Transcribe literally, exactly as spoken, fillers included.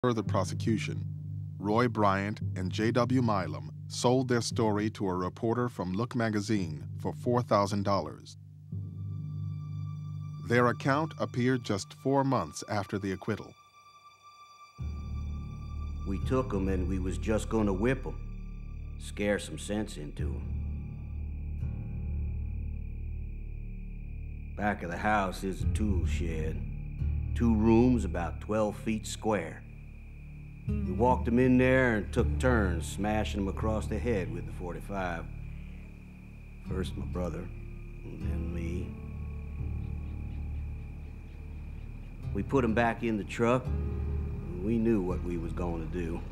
Further prosecution, Roy Bryant and J W Milam sold their story to a reporter from Look magazine for four thousand dollars. Their account appeared just four months after the acquittal. We took 'em and we was just gonna whip 'em, scare some sense into 'em. Back of the house is a tool shed. Two rooms about twelve feet square. We walked 'em in there and took turns smashing 'em across the head with the forty-five. First my brother, and then me. We put 'em back in the truck, and we knew what we was going to do.